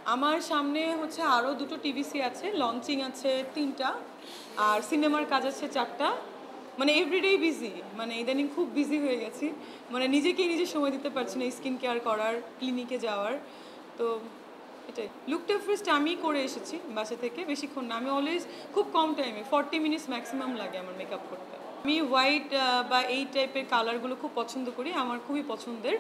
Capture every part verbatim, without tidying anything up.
আমার সামনে হচ্ছে আরও দুটো টিভিসি আছে, লঞ্চিং আছে তিনটা, আর সিনেমার কাজ আছে চারটা। মানে এভরিডেই বিজি, মানে ইদানিং খুব বিজি হয়ে গেছি, মানে নিজেকেই নিজে সময় দিতে পারছি না স্কিন কেয়ার করার, ক্লিনিকে যাওয়ার। তো এটাই। লুকটা ফার্স্ট আমি করে এসেছি বাসা থেকে, বেশিক্ষণ না, আমি অলওয়েজ খুব কম টাইমে ফর্টি মিনিটস ম্যাক্সিমাম লাগে আমার মেকআপ করতে। আমি হোয়াইট বা এই টাইপের কালারগুলো খুব পছন্দ করি, আমার খুবই পছন্দের।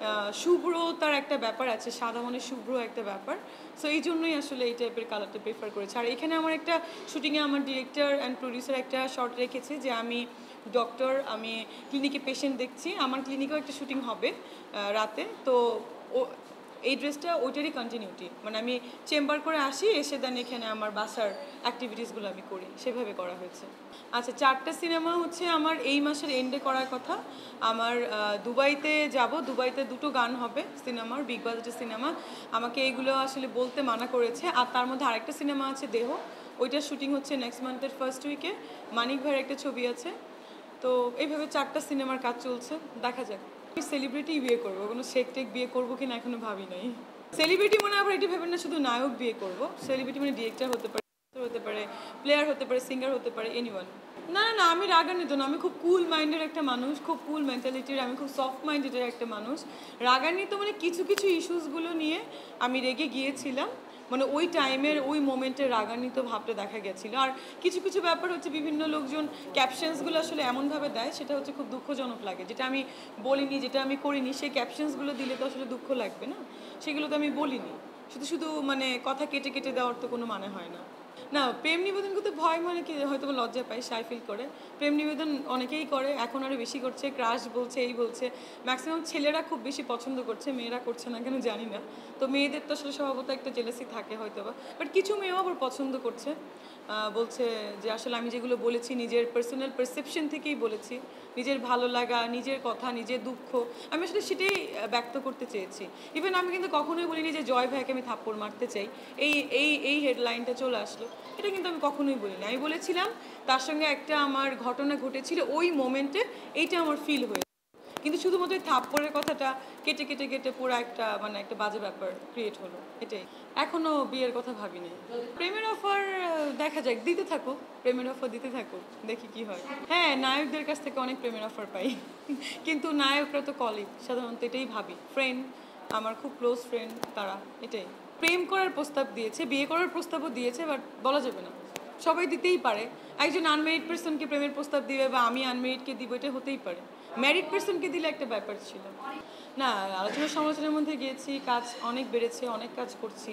শুভ্রতার একটা ব্যাপার আছে, সাদা মানে শুভ্র একটা ব্যাপার, সো এই জন্যই আসলে এই টাইপের কালারটা প্রেফার করেছি। আর এখানে আমার একটা শুটিংয়ে আমার ডিরেক্টর অ্যান্ড প্রডিউসার একটা শর্ট রেখেছে যে আমি ডক্টর, আমি ক্লিনিকে পেশেন্ট দেখছি, আমার ক্লিনিকেও একটা শুটিং হবে রাতে, তো ও এই ড্রেসটা ওইটারই কন্টিনিউটি, মানে আমি চেম্বার করে আসি, এসে দেন এখানে আমার বাসার অ্যাক্টিভিটিসগুলো আমি করি, সেভাবে করা হয়েছে। আচ্ছা, চারটা সিনেমা হচ্ছে আমার এই মাসের এন্ডে করার কথা। আমার দুবাইতে যাব, দুবাইতে দুটো গান হবে সিনেমার, বিগ বাজেটের সিনেমা। আমাকে এইগুলো আসলে বলতে মানা করেছে। আর তার মধ্যে আরেকটা সিনেমা আছে দেহ, ওইটার শুটিং হচ্ছে নেক্সট মান্থের ফার্স্ট উইকে। মানিক ভাইয়ের একটা ছবি আছে। তো এইভাবে চারটা সিনেমার কাজ চলছে, দেখা যাক। আমি সেলিব্রিটি বিয়ে করবো, কোনো শেক টেক বিয়ে করবো কিনা এখনো ভাবি নাই। সেলিব্রিটি মানে আবার এটা ভেবেন না শুধু নায়ক বিয়ে করবো, সেলিব্রিটি মানে ডিরেক্টর হতে পারে, হতে পারে প্লেয়ার, হতে পারে সিঙ্গার, হতে পারে এনিওয়ান। না না, আমি রাগান্বিত না, আমি খুব কুল মাইন্ডের একটা মানুষ, খুব কুল মেন্টালিটির, আমি খুব সফট মাইন্ডের একটা মানুষ। রাগান্বিত মানে কিছু কিছু ইস্যুসগুলো নিয়ে আমি রেগে গিয়েছিলাম, মানে ওই টাইমের ওই মোমেন্টে রাগান্বিত ভাবটা দেখা গেছিলো। আর কিছু কিছু ব্যাপার হচ্ছে বিভিন্ন লোকজন ক্যাপশনসগুলো আসলে এমনভাবে দেয়, সেটা হচ্ছে খুব দুঃখজনক লাগে, যেটা আমি বলিনি, যেটা আমি করিনি, সেই ক্যাপশনসগুলো দিলে তো আসলে দুঃখ লাগবে না, সেগুলো তো আমি বলিনি। শুধু শুধু মানে কথা কেটে কেটে দেওয়ার তো কোনো মানে হয় না। না, প্রেম নিবেদন করতে ভয় মানে কি, হয়তো লজ্জা পায়, শাই ফিল করে। প্রেম নিবেদন অনেকেই করে, এখন আরও বেশি করছে, ক্রাশ বলছে, এই বলছে। ম্যাক্সিমাম ছেলেরা খুব বেশি পছন্দ করছে, মেয়েরা করছে না কেন জানি না। তো মেয়েদের তো আসলে স্বভাবত একটা জেলাসি থাকে হয়তো বা, বাট কিছু মেয়েও আবার পছন্দ করছে, বলছে যে আসলে আমি যেগুলো বলেছি নিজের পার্সোনাল পারসেপশন থেকেই বলেছি, নিজের ভালো লাগা, নিজের কথা, নিজের দুঃখ, আমি আসলে সেটাই ব্যক্ত করতে চেয়েছি। ইভেন আমি কিন্তু কখনোই বলিনি যে জয় ভাইকে আমি থাপ্পড় মারতে চাই, এই এই এই হেডলাইনটা চলে আসলো, এটা কিন্তু আমি কখনোই বলিনি। আমি বলেছিলাম তার সঙ্গে একটা আমার ঘটনা ঘটেছিল ওই মোমেন্টে, এইটা আমার ফিল হয়েছে, কিন্তু শুধুমাত্র থাপ্পড়ের কথাটা কেটে কেটে কেটে পুরো একটা মানে একটা বাজে ব্যাপার ক্রিয়েট হলো, এটাই। এখনও বিয়ের কথা ভাবিনি। প্রেমের অফার দেখা যাক, দিতে থাকুক, প্রেমের অফার দিতে থাকুক, দেখি কি হয়। হ্যাঁ, নায়কদের কাছ থেকে অনেক প্রেমের অফার পাই, কিন্তু নায়করা তো কলিগ, সাধারণত এটাই ভাবি, ফ্রেন্ড, আমার খুব ক্লোজ ফ্রেন্ড তারা, এটাই। প্রেম করার প্রস্তাব দিয়েছে, বিয়ে করার প্রস্তাবও দিয়েছে, বাট বলা যাবে না, সবাই দিতেই পারে। একজন আনমেরিড পার্সনকে প্রেমের প্রস্তাব দিবে বা আমি আনমেরিডকে দিব, এটা হতেই পারে। ম্যারিড পার্সনকে দিলে একটা ব্যাপার ছিল না। আলোচনা সমালোচনার মধ্যে গিয়েছি, কাজ অনেক বেড়েছে, অনেক কাজ করছি,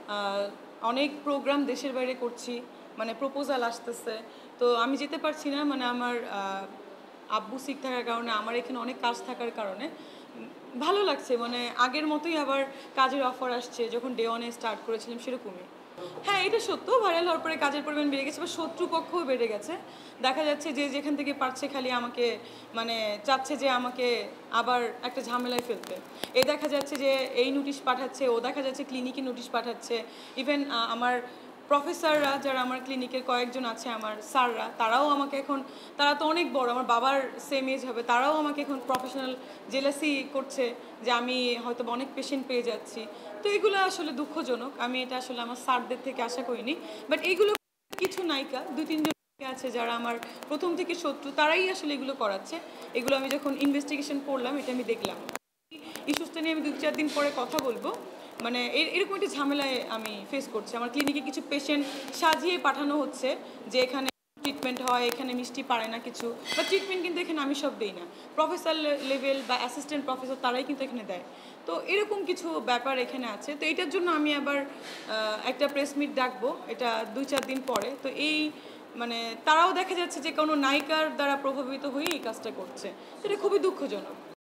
অনেক প্রোগ্রাম দেশের বাইরে করছি, মানে প্রপোজাল আসতেছে, তো আমি যেতে পারছি না, মানে আমার আব্বু সিক থাকার কারণে, আমার এখানে অনেক কাজ থাকার কারণে ভালো লাগছে, মানে আগের মতোই আবার কাজের অফার আসছে, যখন ডে ওয়ানে স্টার্ট করেছিলাম সেরকমই। হ্যাঁ, এটা সত্য, ভাইরাল হওয়ার পরে কাজের পরিমাণ বেড়ে গেছে, বা শত্রুপক্ষও বেড়ে গেছে। দেখা যাচ্ছে যে যেখান থেকে পারছে খালি আমাকে মানে চাচ্ছে যে আমাকে আবার একটা ঝামেলায় ফেলতে। এই দেখা যাচ্ছে যে এই নোটিশ পাঠাচ্ছে, ও দেখা যাচ্ছে ক্লিনিকে নোটিশ পাঠাচ্ছে। ইভেন আমার প্রফেসররা যারা আমার ক্লিনিকের কয়েকজন আছে, আমার স্যাররা, তারাও আমাকে এখন, তারা তো অনেক বড়, আমার বাবার সেম এজ হবে, তারাও আমাকে এখন প্রফেশনাল জেলাসি করছে যে আমি হয়তো অনেক পেশেন্ট পেয়ে যাচ্ছি। তো এগুলো আসলে দুঃখজনক, আমি এটা আসলে আমার স্যারদের থেকে আশা করিনি। বাট এইগুলো কিছু নায়িকা, দুই তিনজন আছে যারা আমার প্রথম থেকে শত্রু, তারাই আসলে এগুলো করাচ্ছে। এগুলো আমি যখন ইনভেস্টিগেশন করলাম, এটা আমি দেখলাম। ইস্যুসটা নিয়ে আমি দু চার দিন পরে কথা বলবো। মানে এরকম একটা ঝামেলায় আমি ফেস করছি, আমার ক্লিনিকে কিছু পেশেন্ট সাজিয়ে পাঠানো হচ্ছে যে এখানে ট্রিটমেন্ট হয়, এখানে মিষ্টি পারে না কিছু, বা ট্রিটমেন্ট কিন্তু এখানে আমি সব দিই না, প্রফেসর লেভেল বা অ্যাসিস্ট্যান্ট প্রফেসর তারাই কিন্তু এখানে দেয়। তো এরকম কিছু ব্যাপার এখানে আছে, তো এটার জন্য আমি আবার একটা প্রেস মিট ডাকবো, এটা দুই চার দিন পরে। তো এই মানে তারাও দেখা যাচ্ছে যে কোনো নায়িকার দ্বারা প্রভাবিত হয়ে এই কাজটা করছে, সেটা খুবই দুঃখজনক।